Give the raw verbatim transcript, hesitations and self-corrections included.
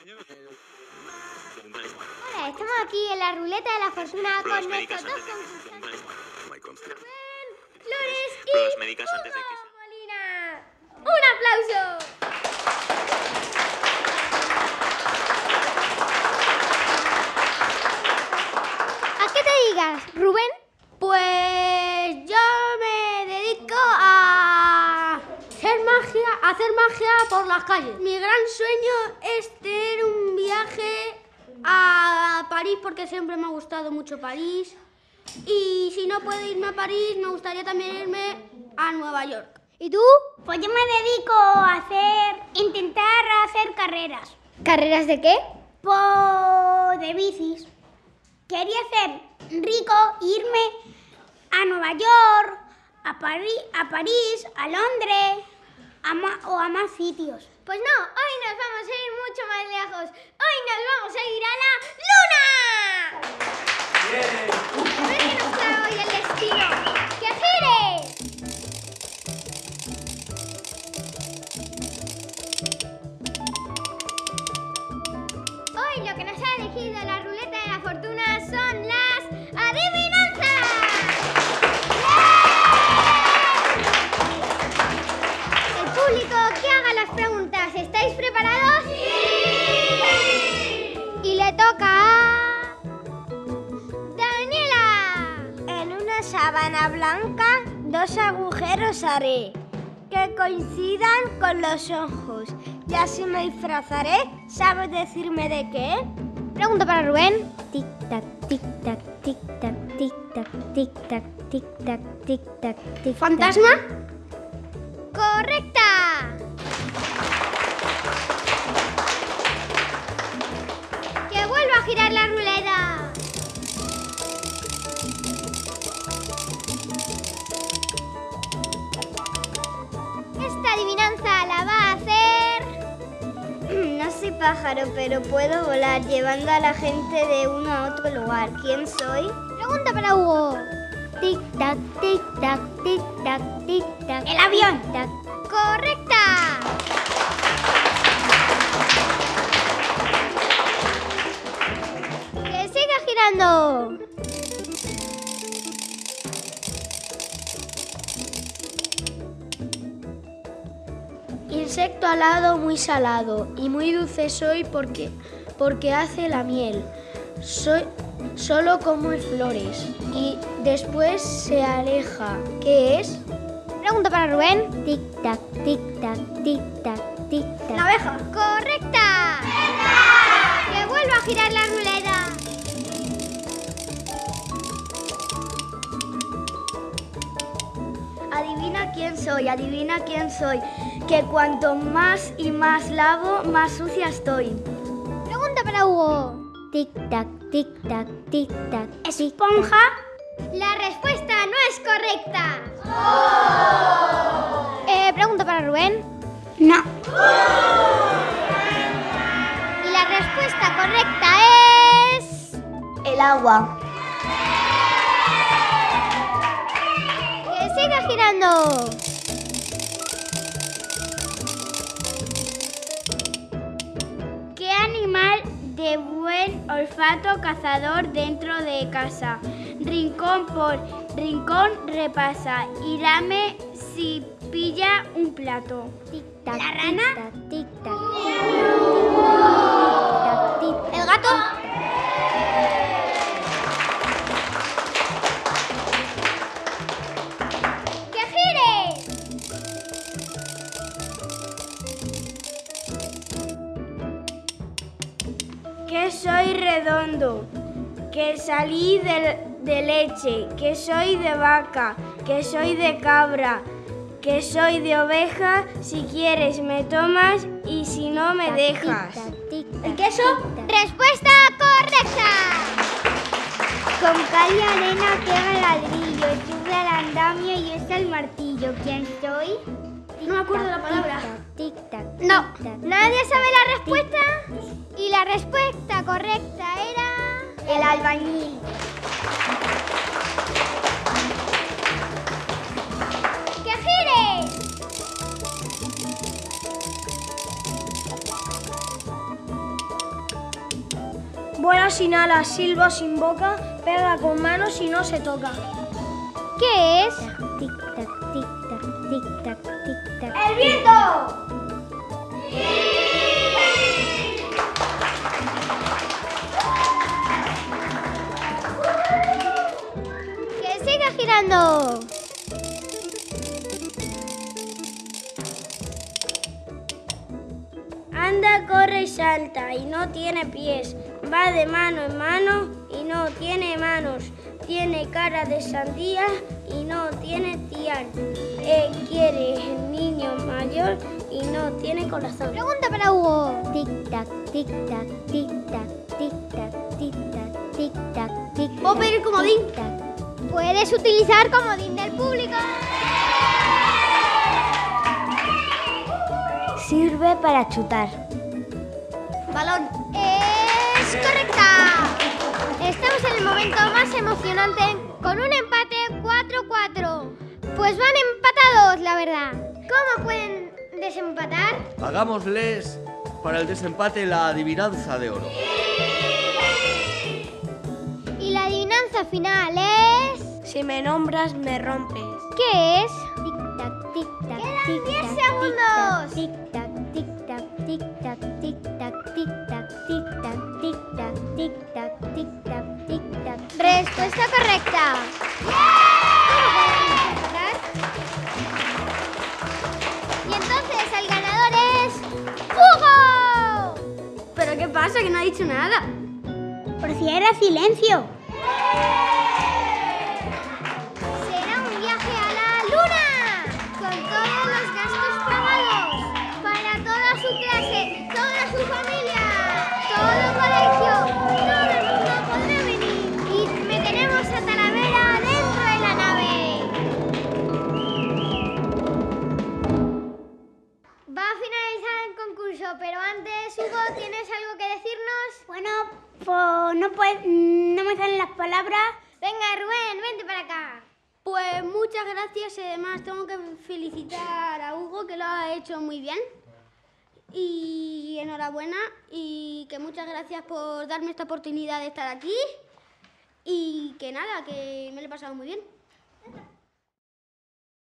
Hola, estamos aquí en la ruleta de la fortuna con nuestros dos concursantes. Flores y Pruebas médicas antes de que se... Molina. ¡Un aplauso! ¿A qué te digas, Rubén? Pues yo me dedico a hacer magia, a hacer magia por las calles. Mi gran sueño es tener un viaje a París porque siempre me ha gustado mucho París. Y si no puedo irme a París, me gustaría también irme a Nueva York. ¿Y tú? Pues yo me dedico a hacer, intentar hacer carreras. ¿Carreras de qué? Por de bicis. Quería ser rico e irme a Nueva York, a, París, a París, a Londres a ma, o a más sitios. Pues no, hoy nos vamos a ir mucho más lejos. Hoy nos vamos a ir a la Luna. ¡Bien! A ver qué nos trae hoy el destino. ¡Que gire! Hoy lo que nos ha elegido la ruleta de la fortuna son las adivinanzas. El público que haga las preguntas, ¿estáis preparados? ¡Sí! Y le toca a Daniela. En una sábana blanca, dos agujeros haré que coincidan con los ojos. Y así me disfrazaré. ¿Sabes decirme de qué? Pregunta para Rubén. Tic tac, tic tac, tic tac, tic tac, tic tac, tic tac, tic tac, tic tac. ¿Fantasma? ¡Correcta! ¡Que vuelva a girar la ruleta! Esta adivinanza la va a hacer... No soy pájaro, pero puedo volar llevando a la gente de uno a otro lugar. ¿Quién soy? Pregunta para Hugo. Tic tac, tic tac, tic tac, tic tac. ¡El avión! Tic, tac. ¡Correcta! ¡Que siga girando! Insecto alado muy salado y muy dulce soy porque, porque hace la miel. Soy, solo como flores y después se aleja. ¿Qué es? Pregunta para Rubén. Tic tac, tic tac, tic tac, tic tac. La abeja. ¡Correcta! ¡Que vuelva a girar la ruleta! Adivina quién soy, adivina quién soy. Que cuanto más y más lavo, más sucia estoy. Pregunta para Hugo. Tic tac, tic tac, tic tac. ¿Esponja? La respuesta no es correcta. Eh, pregunta para Rubén. No. Y la respuesta correcta es... El agua. ¡Que siga girando! ¿Qué animal de buen olfato cazador dentro de casa? Rincón por rincón repasa y lame si pilla un plato. Tic tac, ¿La rana? Tic tac, tic tac, tic tac, tic tac. ¿El gato? ¡Que gire! Que soy redondo, que salí de, de leche, que soy de vaca, que soy de cabra, que soy de oveja. Si quieres me tomas y si no me dejas. ¿El queso? Respuesta correcta. Con cal y arena pega el ladrillo, sube al andamio y es el martillo. ¿Quién soy? No me acuerdo la palabra. Tic tac. No. tic tac. ¿Nadie sabe la respuesta? Y la respuesta correcta era... El albañil. ¡Que gire! Vuela sin alas, silba sin boca, pega con manos y no se toca. ¿Qué es? Tic tac, tic tac, tic tac, tic tac. ¡El viento! ¡Que siga girando! Anda, corre y salta y no tiene pies. Va de mano en mano y no tiene manos. Tiene cara de sandía y no tiene tial. Eh, quiere el niño mayor y no tiene corazón. Pregunta para Hugo. Tic tac, tic tac, tic tac, tic tac, tic tac, tic tac, tic tac. ¿Puedo pedir comodín? tic, tac. Puedes utilizar comodín del público. Sirve para chutar. Balón. ¡Es correcta! Estamos en el momento más emocionante con un empate cuatro cuatro. Pues van empatados, la verdad. ¿Cómo pueden desempatar? Hagámosles para el desempate la adivinanza de oro. Y la adivinanza final es... Si me nombras, me rompes. ¿Qué es? Tic tac, tic tac, Quedan tic diez tac, segundos. tic tac, tic tac, tic tac, tic tac, tic tac, tic tac, tic tac, tic tac, tic tac, tic tac. Respuesta correcta. ¿Cómo pueden desempatar? Y entonces el ganador es... ¡Hugo! ¿Pero qué pasa? Que no ha dicho nada. Por si era silencio. Será un viaje a la luna, con todos los gastos pagados, para toda su clase, toda su familia, todo el colegio, todo el mundo podrá venir. Y meteremos a Talavera dentro de la nave. Va a finalizar el concurso, pero antes, Hugo, ¿tienes algo que decirnos? Bueno, pues no, puede, no me salen las palabras. Venga, Rubén, vente para acá. Pues muchas gracias y además tengo que felicitar a Hugo, que lo ha hecho muy bien. Y enhorabuena y que muchas gracias por darme esta oportunidad de estar aquí. Y que nada, que me lo he pasado muy bien.